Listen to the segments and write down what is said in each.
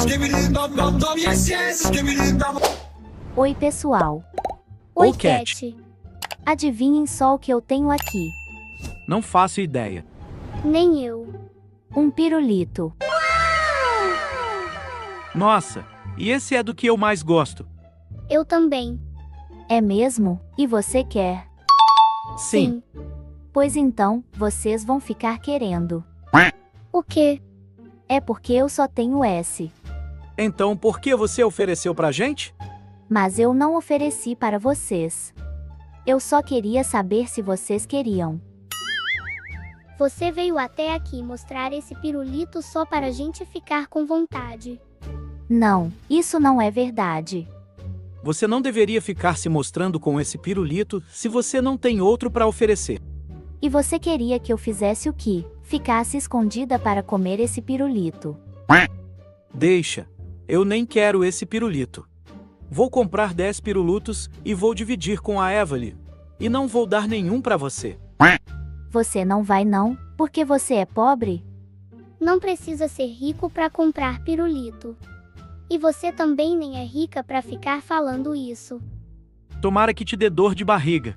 Oi, pessoal. Oi, Cat. Adivinhem só o que eu tenho aqui. Não faço ideia. Nem eu. Um pirulito. Nossa, e esse é do que eu mais gosto. Eu também. É mesmo? E você quer? Sim. Pois então, vocês vão ficar querendo. O quê? É porque eu só tenho S. Então por que você ofereceu pra gente? Mas eu não ofereci para vocês. Eu só queria saber se vocês queriam. Você veio até aqui mostrar esse pirulito só para a gente ficar com vontade. Não, isso não é verdade. Você não deveria ficar se mostrando com esse pirulito se você não tem outro pra oferecer. E você queria que eu fizesse o quê? Ficasse escondida para comer esse pirulito. Deixa, eu nem quero esse pirulito. Vou comprar 10 pirulitos e vou dividir com a Evelyn. E não vou dar nenhum pra você. Você não vai não, porque você é pobre? Não precisa ser rico para comprar pirulito. E você também nem é rica para ficar falando isso. Tomara que te dê dor de barriga.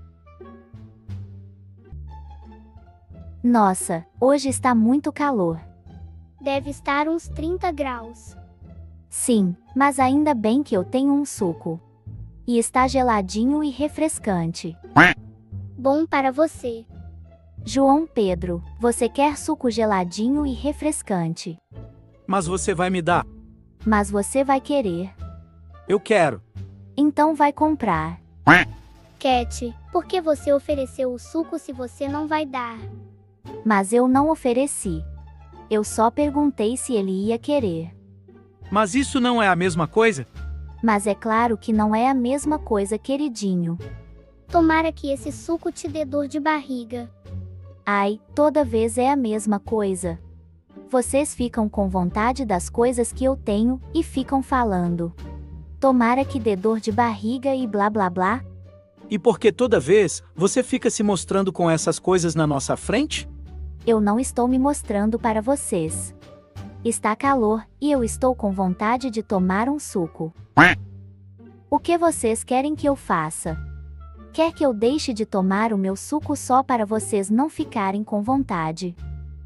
Nossa, hoje está muito calor. Deve estar uns 30 graus. Sim, mas ainda bem que eu tenho um suco. E está geladinho e refrescante. Bom para você. João Pedro, você quer suco geladinho e refrescante. Mas você vai me dar? Mas você vai querer. Eu quero. Então vai comprar. Cat, por que você ofereceu o suco se você não vai dar? Mas eu não ofereci. Eu só perguntei se ele ia querer. Mas isso não é a mesma coisa? Mas é claro que não é a mesma coisa, queridinho. Tomara que esse suco te dê dor de barriga. Ai, toda vez é a mesma coisa. Vocês ficam com vontade das coisas que eu tenho e ficam falando. Tomara que dê dor de barriga e blá blá blá. E por que toda vez você fica se mostrando com essas coisas na nossa frente? Eu não estou me mostrando para vocês. Está calor e eu estou com vontade de tomar um suco. O que vocês querem que eu faça? Quer que eu deixe de tomar o meu suco só para vocês não ficarem com vontade?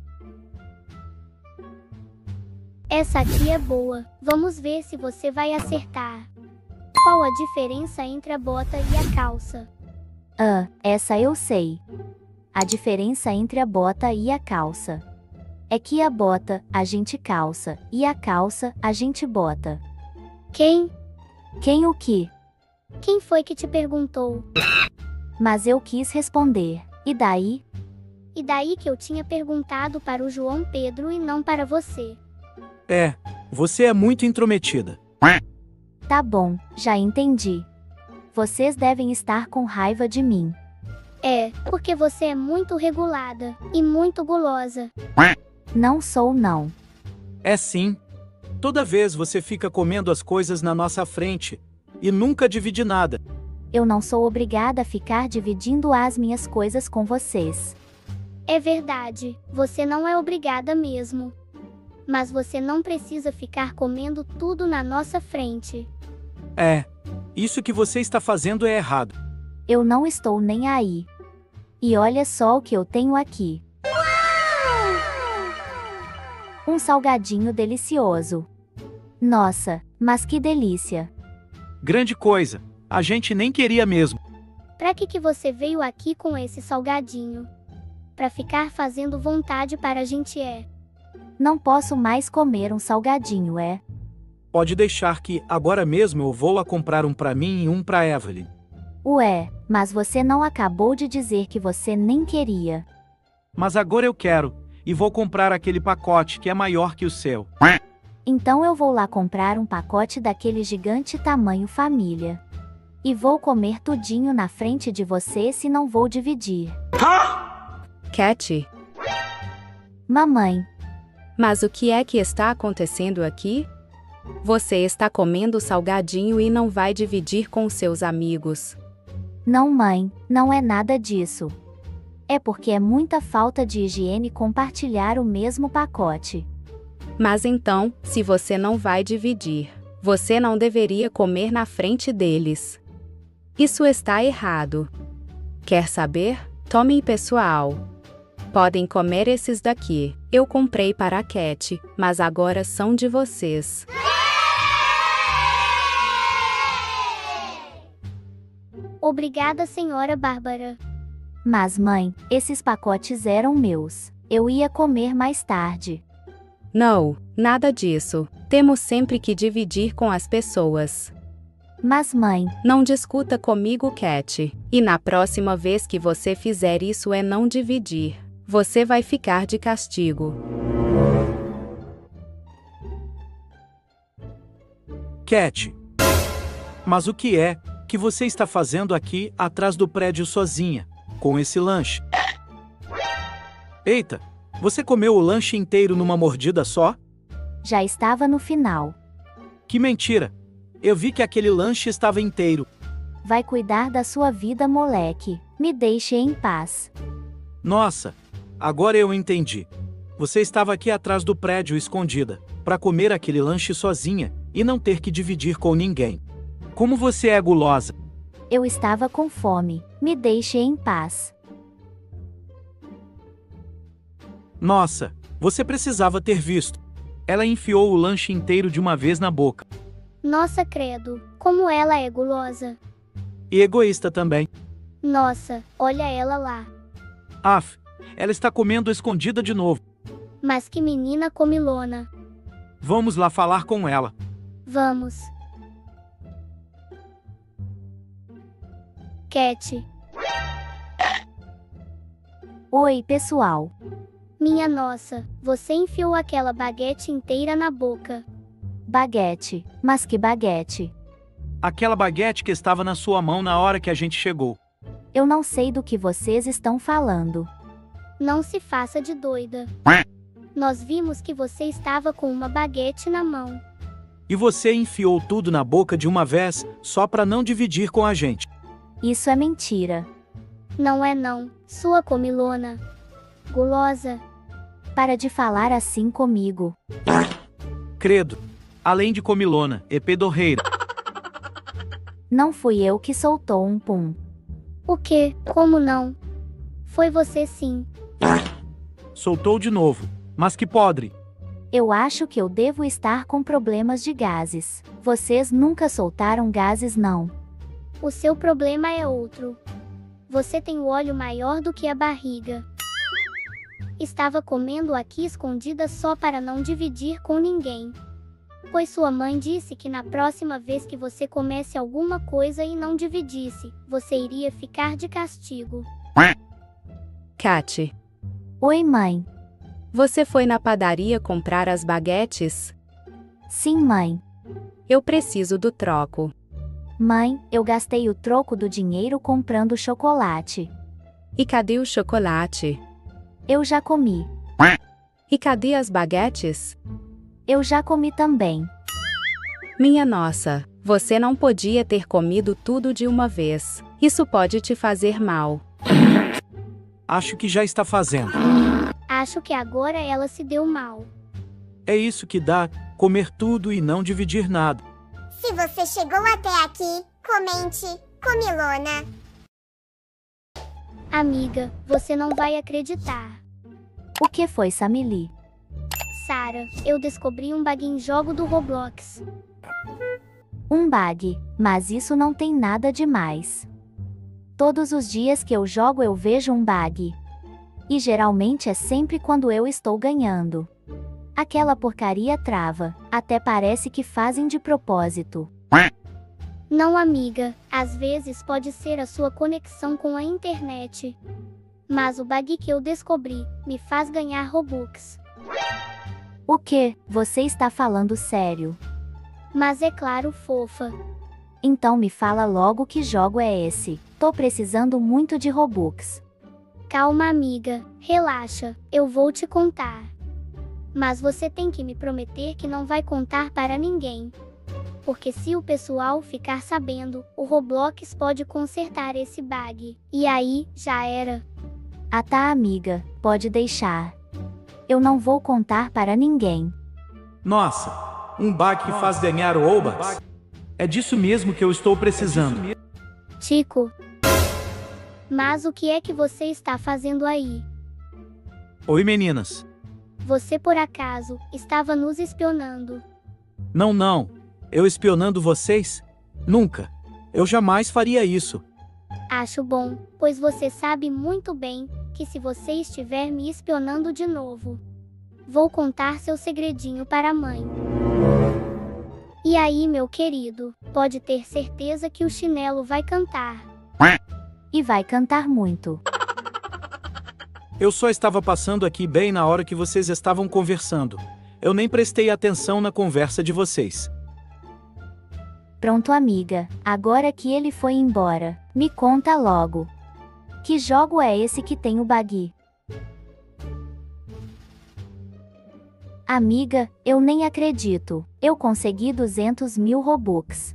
Essa aqui é boa. Vamos ver se você vai acertar. Qual a diferença entre a bota e a calça? Essa eu sei. A diferença entre a bota e a calça é que a bota a gente calça e a calça a gente bota. Quem? Quem o quê? Quem foi que te perguntou? Mas eu quis responder. E daí? E daí que eu tinha perguntado para o João Pedro e não para você. É, você é muito intrometida. Tá bom, já entendi. Vocês devem estar com raiva de mim. É, porque você é muito regulada e muito gulosa. Não sou não. É sim. Toda vez você fica comendo as coisas na nossa frente e nunca divide nada. Eu não sou obrigada a ficar dividindo as minhas coisas com vocês. É verdade, você não é obrigada mesmo. Mas você não precisa ficar comendo tudo na nossa frente. É, isso que você está fazendo é errado. Eu não estou nem aí. E olha só o que eu tenho aqui. Um salgadinho delicioso. Nossa, mas que delícia. Grande coisa, a gente nem queria mesmo. Pra que você veio aqui com esse salgadinho? Pra ficar fazendo vontade para a gente Não posso mais comer um salgadinho, é? Pode deixar que, agora mesmo eu vou lá comprar um pra mim e um pra Evelyn. Ué, mas você não acabou de dizer que você nem queria. Mas agora eu quero, e vou comprar aquele pacote que é maior que o seu. Então eu vou lá comprar um pacote daquele gigante tamanho família. E vou comer tudinho na frente de você se não vou dividir. Cat, Mamãe, mas o que é que está acontecendo aqui? Você está comendo salgadinho e não vai dividir com seus amigos. não mãe, não é nada disso. É porque é muita falta de higiene compartilhar o mesmo pacote. Mas então, se você não vai dividir, você não deveria comer na frente deles. Isso está errado. Quer saber? Tomem, pessoal. Podem comer esses daqui. Eu comprei para a Cat, mas agora são de vocês. Obrigada, senhora Bárbara. Mas mãe, esses pacotes eram meus. Eu ia comer mais tarde. Não, nada disso. Temos sempre que dividir com as pessoas. Mas mãe, Não discuta comigo, Cat. E na próxima vez que você fizer isso é não dividir. Você vai ficar de castigo. Cat. Mas o que é que você está fazendo aqui atrás do prédio sozinha, com esse lanche? Eita, você comeu o lanche inteiro numa mordida só? já estava no final. Que mentira! Eu vi que aquele lanche estava inteiro. Vai cuidar da sua vida, moleque. Me deixe em paz. Nossa, agora eu entendi. Você estava aqui atrás do prédio escondida, para comer aquele lanche sozinha e não ter que dividir com ninguém. Como você é gulosa! Eu estava com fome. Me deixe em paz. Nossa, você precisava ter visto. Ela enfiou o lanche inteiro de uma vez na boca. Nossa, credo, como ela é gulosa. E egoísta também. Nossa, olha ela lá. Af, ela está comendo escondida de novo. Mas que menina comilona. Vamos lá falar com ela. Vamos. Cat. Oi, pessoal. Minha nossa, você enfiou aquela baguete inteira na boca. Baguete. Mas que baguete? Aquela baguete que estava na sua mão na hora que a gente chegou. Eu não sei do que vocês estão falando. Não se faça de doida. Nós vimos que você estava com uma baguete na mão. E você enfiou tudo na boca de uma vez, só para não dividir com a gente. Isso é mentira. Não é não, sua comilona. Gulosa. Para de falar assim comigo. Credo. Além de comilona, e pedorreira. Não fui eu que soltou um pum. O quê? Como não? Foi você sim. Soltou de novo. Mas que podre. Eu acho que eu devo estar com problemas de gases. Vocês nunca soltaram gases, não. O seu problema é outro. Você tem o olho maior do que a barriga. Estava comendo aqui escondida só para não dividir com ninguém. Pois sua mãe disse que na próxima vez que você comesse alguma coisa e não dividisse, você iria ficar de castigo. Cat, Oi, mãe. você foi na padaria comprar as baguetes? Sim, mãe. Eu preciso do troco. Mãe, eu gastei o troco do dinheiro comprando chocolate. E cadê o chocolate? Eu já comi. E cadê as baguetes? Eu já comi também. Minha nossa, você não podia ter comido tudo de uma vez. Isso pode te fazer mal. Acho que já está fazendo. Acho que agora ela se deu mal. É isso que dá, comer tudo e não dividir nada. Se você chegou até aqui, comente, comilona. Amiga, você não vai acreditar. O que foi, Samili? Sara, eu descobri um bug em jogo do Roblox. Um bug, mas isso não tem nada demais. Todos os dias que eu jogo eu vejo um bug. E geralmente é sempre quando eu estou ganhando. Aquela porcaria trava, até parece que fazem de propósito. Não, amiga, às vezes pode ser a sua conexão com a internet. Mas o bug que eu descobri me faz ganhar Robux. O que? Você está falando sério? Mas é claro, fofa. Então me fala logo que jogo é esse. Tô precisando muito de Robux. Calma, amiga, relaxa, eu vou te contar. Mas você tem que me prometer que não vai contar para ninguém. Porque se o pessoal ficar sabendo, o Roblox pode consertar esse bug. E aí, já era. Ah tá, amiga, pode deixar. Eu não vou contar para ninguém. Nossa, um bug que faz ganhar o Robux? É disso mesmo que eu estou precisando. Tico. Mas o que é que você está fazendo aí? Oi, meninas. Você por acaso estava nos espionando? Não. Eu espionando vocês? Nunca. Eu jamais faria isso. Acho bom, pois você sabe muito bem que se você estiver me espionando de novo, vou contar seu segredinho para a mãe. E aí, meu querido, pode ter certeza que o chinelo vai cantar. E vai cantar muito. Eu só estava passando aqui bem na hora que vocês estavam conversando. Eu nem prestei atenção na conversa de vocês. Pronto, amiga, agora que ele foi embora, me conta logo. Que jogo é esse que tem o bug? Amiga, eu nem acredito. Eu consegui 200 mil Robux.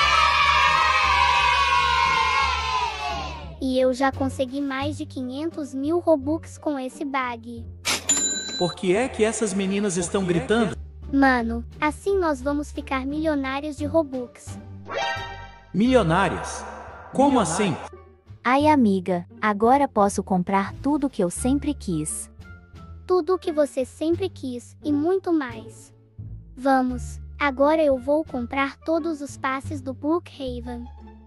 E eu já consegui mais de 500 mil Robux com esse bug. Por que é que essas meninas estão gritando? Mano, assim nós vamos ficar milionários de Robux. Milionárias? Como assim? Ai, amiga, agora posso comprar tudo que eu sempre quis. Tudo o que você sempre quis e muito mais. Vamos, agora eu vou comprar todos os passes do Brookhaven.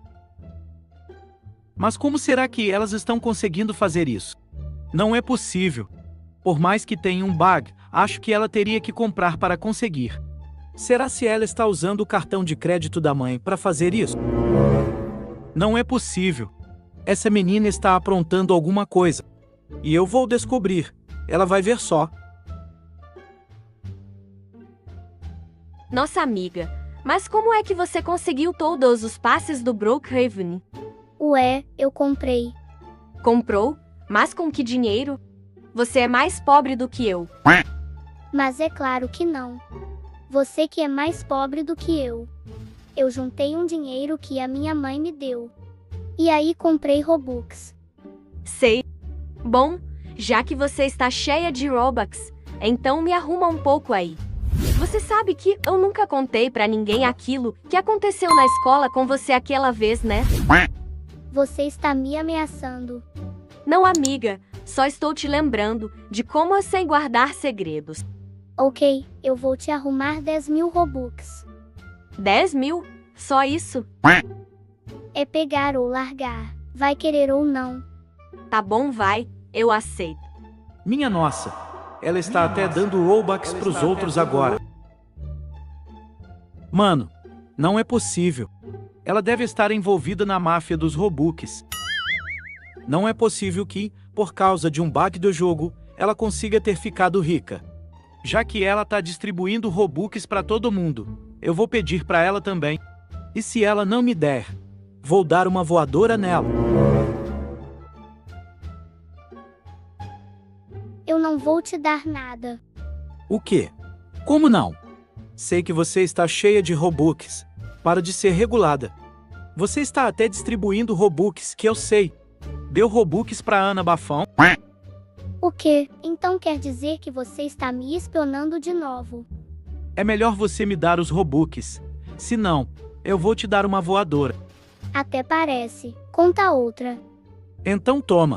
Mas como será que elas estão conseguindo fazer isso? Não é possível. Por mais que tenha um bug, acho que ela teria que comprar para conseguir. Será se ela está usando o cartão de crédito da mãe para fazer isso? Não é possível. Essa menina está aprontando alguma coisa. E eu vou descobrir. Ela vai ver só. Nossa amiga, mas como é que você conseguiu todos os passes do Brookhaven? Ué, eu comprei. Comprou? Mas com que dinheiro? Você é mais pobre do que eu. Mas é claro que não. Você que é mais pobre do que eu. Eu juntei um dinheiro que a minha mãe me deu. E aí comprei Robux. Sei. Bom, já que você está cheia de Robux, então me arruma um pouco aí. Você sabe que eu nunca contei pra ninguém aquilo que aconteceu na escola com você aquela vez, né? Você está me ameaçando. Não, amiga. Só estou te lembrando de como eu sei guardar segredos. Ok, eu vou te arrumar 10 mil Robux. 10 mil? Só isso? É pegar ou largar. Vai querer ou não. Tá bom, vai. Eu aceito. Minha nossa, ela está até dando Robux pros outros agora. Mano, não é possível. Ela deve estar envolvida na máfia dos Robux. Não é possível que, por causa de um bug do jogo, ela consiga ter ficado rica. Já que ela tá distribuindo Robux para todo mundo, eu vou pedir para ela também. E se ela não me der, vou dar uma voadora nela. Eu não vou te dar nada. O quê? Como não? Sei que você está cheia de Robux. Para de ser regulada. Você está até distribuindo Robux, que eu sei. Deu Robux para Ana Bafão? O quê? Então quer dizer que você está me espionando de novo? É melhor você me dar os Robux. Se não, eu vou te dar uma voadora. Até parece. Conta outra. Então toma.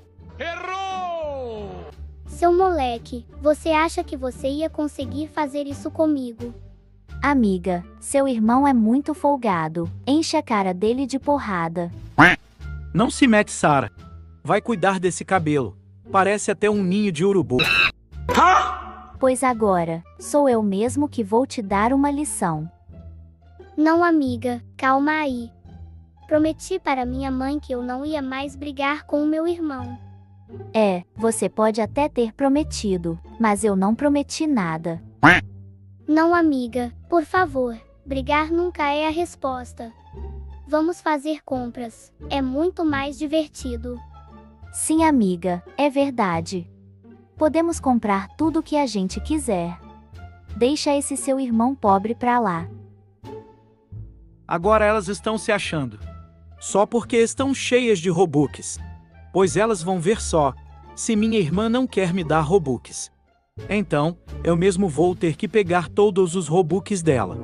Seu moleque, você acha que você ia conseguir fazer isso comigo? Amiga, seu irmão é muito folgado. Enche a cara dele de porrada. Não se mete, Sara. Vai cuidar desse cabelo. Parece até um ninho de urubu. Pois agora, sou eu mesmo que vou te dar uma lição. Não, amiga, calma aí. Prometi para minha mãe que eu não ia mais brigar com o meu irmão. É, você pode até ter prometido, mas eu não prometi nada. Não, amiga, por favor, brigar nunca é a resposta. Vamos fazer compras, é muito mais divertido. Sim, amiga, é verdade. Podemos comprar tudo o que a gente quiser. Deixa esse seu irmão pobre pra lá. Agora elas estão se achando. Só porque estão cheias de Robux. Pois elas vão ver só, se minha irmã não quer me dar Robux. Então, eu mesmo vou ter que pegar todos os Robux dela.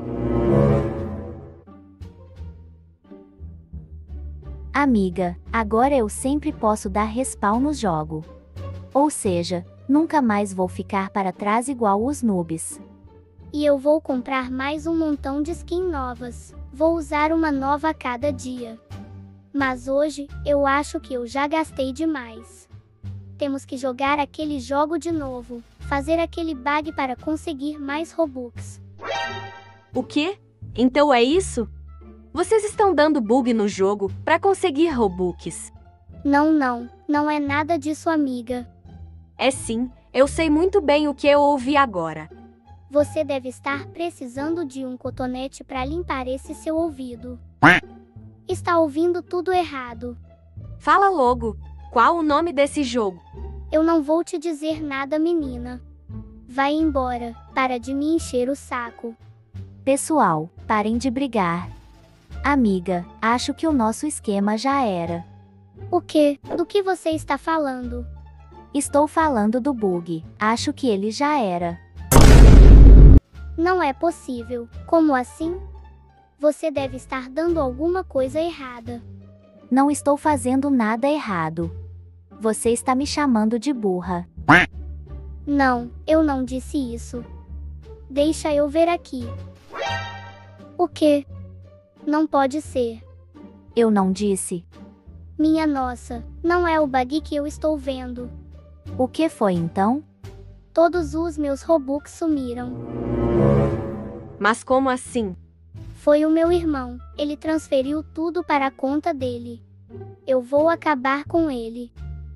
Amiga, agora eu sempre posso dar respawn no jogo. Ou seja, nunca mais vou ficar para trás igual os noobs. E eu vou comprar mais um montão de skin novas. Vou usar uma nova a cada dia. Mas hoje, eu acho que eu já gastei demais. Temos que jogar aquele jogo de novo. Fazer aquele bug para conseguir mais Robux. O quê? Então é isso? Vocês estão dando bug no jogo para conseguir Robux. Não é nada disso, amiga. É sim, eu sei muito bem o que eu ouvi agora. Você deve estar precisando de um cotonete para limpar esse seu ouvido. Está ouvindo tudo errado. Fala logo, qual o nome desse jogo? Eu não vou te dizer nada, menina. Vai embora, para de me encher o saco. Pessoal, parem de brigar. Amiga, acho que o nosso esquema já era. O quê? Do que você está falando? Estou falando do bug, acho que ele já era. Não é possível. Como assim? Você deve estar dando alguma coisa errada. Não estou fazendo nada errado. Você está me chamando de burra. Não, eu não disse isso. Deixa eu ver aqui. O quê? Não pode ser. Eu não disse. Minha nossa, não é o bug que eu estou vendo. O que foi então? Todos os meus Robux sumiram. Mas como assim? Foi o meu irmão, ele transferiu tudo para a conta dele. Eu vou acabar com ele.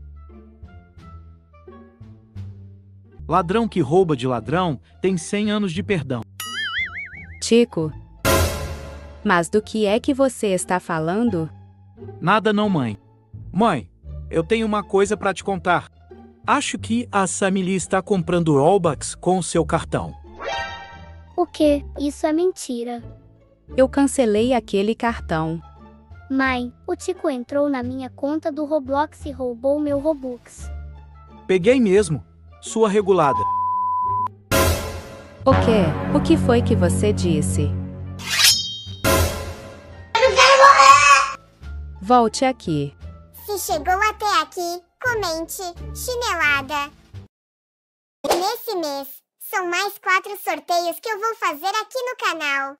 Ladrão que rouba de ladrão tem 100 anos de perdão. Tico. Mas do que é que você está falando? Nada não, mãe. Mãe, eu tenho uma coisa para te contar. Acho que a Samili está comprando Robux com o seu cartão. O quê? Isso é mentira. Eu cancelei aquele cartão. Mãe, o Tico entrou na minha conta do Roblox e roubou meu Robux. Peguei mesmo. Sua regulada. O quê? O que foi que você disse? Volte aqui. Se chegou até aqui, comente, chinelada. Nesse mês, são mais 4 sorteios que eu vou fazer aqui no canal.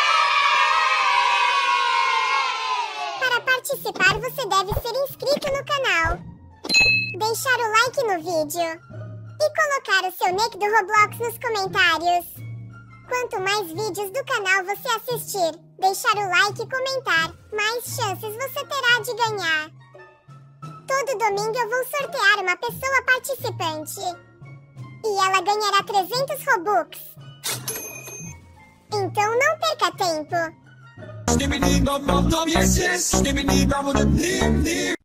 Para participar, você deve ser inscrito no canal, deixar o like no vídeo e colocar o seu nick do Roblox nos comentários. Quanto mais vídeos do canal você assistir, deixar o like e comentar, mais chances você terá de ganhar. Todo domingo eu vou sortear uma pessoa participante e ela ganhará 300 Robux. Então não perca tempo.